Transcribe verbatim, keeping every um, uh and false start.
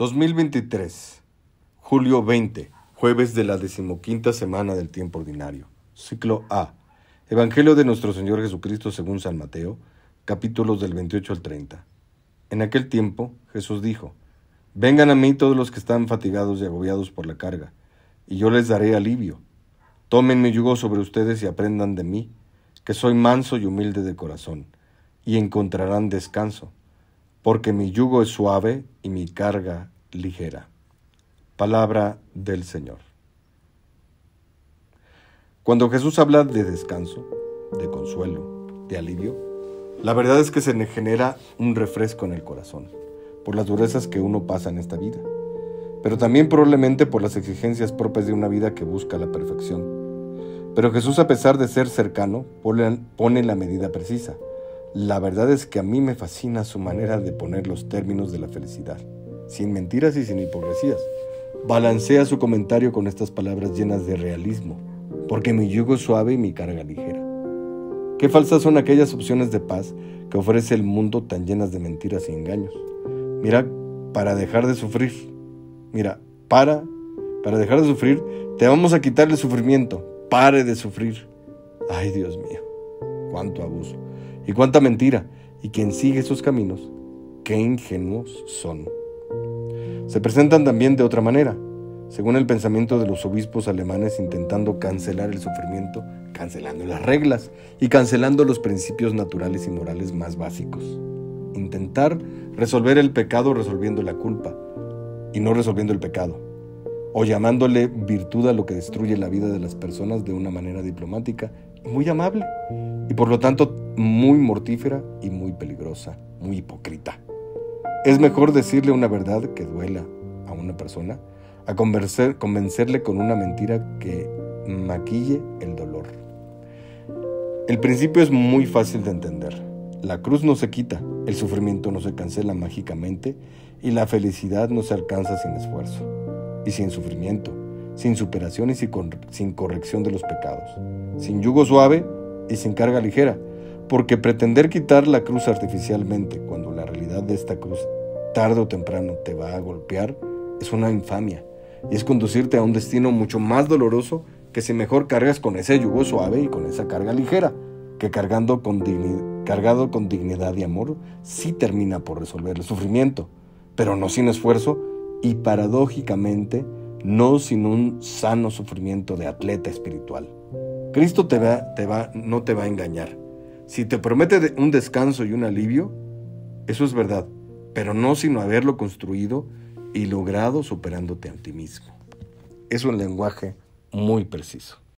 dos mil veintitrés, julio veinte, jueves de la decimoquinta semana del tiempo ordinario. Ciclo A. Evangelio de nuestro Señor Jesucristo según San Mateo, capítulos del veintiocho al treinta. En aquel tiempo Jesús dijo: Vengan a mí todos los que están fatigados y agobiados por la carga, y yo les daré alivio. Tomen mi yugo sobre ustedes y aprendan de mí, que soy manso y humilde de corazón, y encontrarán descanso, porque mi yugo es suave y mi carga ligera. Palabra del Señor. Cuando Jesús habla de descanso, de consuelo, de alivio, la verdad es que se genera un refresco en el corazón, por las durezas que uno pasa en esta vida, pero también probablemente por las exigencias propias de una vida que busca la perfección. Pero Jesús, a pesar de ser cercano, pone la medida precisa. La verdad es que a mí me fascina su manera de poner los términos de la felicidad, sin mentiras y sin hipocresías. Balancea su comentario con estas palabras llenas de realismo, porque mi yugo es suave y mi carga ligera. Qué falsas son aquellas opciones de paz que ofrece el mundo tan llenas de mentiras y engaños. Mira, para dejar de sufrir, mira, para, para dejar de sufrir, te vamos a quitar el sufrimiento, pare de sufrir. Ay, Dios mío, cuánto abuso y cuánta mentira, y quien sigue esos caminos, qué ingenuos son. Se presentan también de otra manera, según el pensamiento de los obispos alemanes, intentando cancelar el sufrimiento, cancelando las reglas y cancelando los principios naturales y morales más básicos. Intentar resolver el pecado resolviendo la culpa y no resolviendo el pecado, o llamándole virtud a lo que destruye la vida de las personas de una manera diplomática y muy amable, y por lo tanto muy mortífera y muy peligrosa, muy hipócrita. Es mejor decirle una verdad que duela a una persona a convencer, convencerle con una mentira que maquille el dolor. El principio es muy fácil de entender. La cruz no se quita, el sufrimiento no se cancela mágicamente y la felicidad no se alcanza sin esfuerzo y sin sufrimiento, sin superación y sin, cor- sin corrección de los pecados, sin yugo suave y sin carga ligera, porque pretender quitar la cruz artificialmente cuando la realidad de esta cruz tarde o temprano te va a golpear es una infamia y es conducirte a un destino mucho más doloroso que si mejor cargas con ese yugo suave y con esa carga ligera, que cargando con digni- cargado con dignidad y amor sí termina por resolver el sufrimiento, pero no sin esfuerzo y paradójicamente no sin un sano sufrimiento de atleta espiritual. Cristo te va, te va, no te va a engañar. Si te promete un descanso y un alivio, eso es verdad, pero no sino haberlo construido y logrado superándote a ti mismo. Es un lenguaje muy preciso.